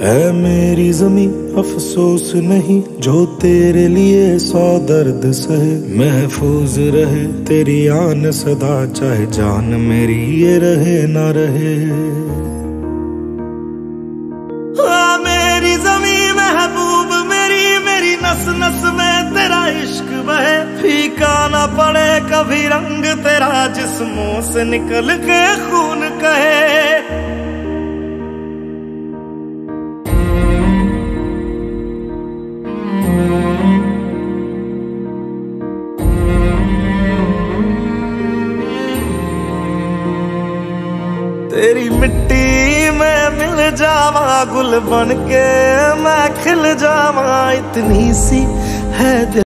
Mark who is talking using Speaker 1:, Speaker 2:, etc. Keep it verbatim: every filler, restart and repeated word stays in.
Speaker 1: ऐ मेरी ज़मीं अफसोस नहीं जो तेरे लिए सौ दर्द सहे, महफूज रहे तेरी आन सदा चाहे जान मेरी ये रहे ना रहे। आ मेरी ज़मीं महबूब मेरी, मेरी नस नस में तेरा इश्क बहे, फीका ना पड़े कभी रंग तेरा जिस्मों से निकल के खून कहे। तेरी मिट्टी में मिल जावा गुल बन के मैं खिल जावा, इतनी सी है दिल